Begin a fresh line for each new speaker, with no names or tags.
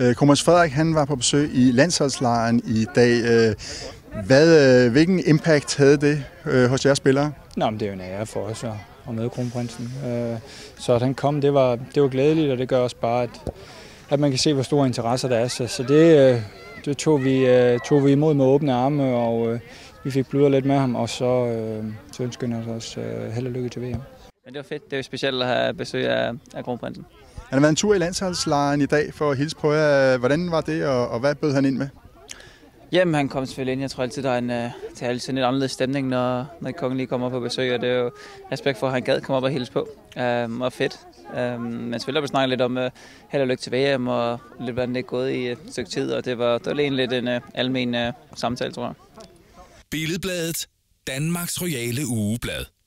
Kronprins Frederik han var på besøg i landsholdslejren i dag. Hvilken impact havde det hos jeres spillere?
Nå, men det er jo en ære for os at møde kronprinsen. Så at han kom, det var glædeligt, og det gør også bare, at man kan se, hvor store interesser der er. Så det tog vi imod med åbne arme, og vi fik bludret lidt med ham, og så ønsker han os held og lykke til VM.
Men det var fedt. Det er jo specielt at have besøg af kronprinsen.
Han har været en tur i landsholdslejren i dag for at hilse på jer. Hvordan var det, og hvad bød han ind med?
Jamen, han kom selvfølgelig ind. Jeg tror altid, der er en lidt anderledes stemning, når kongen lige kommer på besøg, og det er jo respekt for, at han gad komme op og hilse på. Og fedt. Men selvfølgelig har vi snakket lidt om held og lykke til VM, og lidt hvordan det er gået i et stykke tid, og det var egentlig lidt en almen samtale, tror jeg.
Billedbladet, Danmarks royale ugeblad.